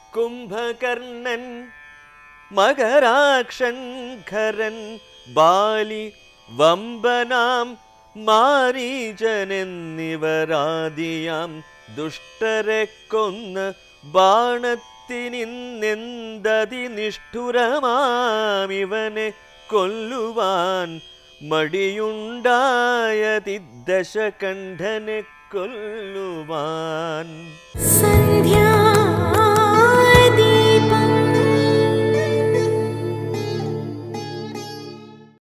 കുംഭകർണൻ മകരാക്ഷൻ ഖരൻ ബാലി വമ്പനാം മാരീചനെന്നിവരാദിയാം ദുഷ്ടരെ കൊന്ന് ബാണത്തിനിന്നെന്തതി നിഷ്ഠുരമാമിവനെ കൊല്ലുവാൻ മടിയുണ്ടായതി ദശകണ്ഠനെ കൊല്ലുവാൻ. സന്ധ്യാ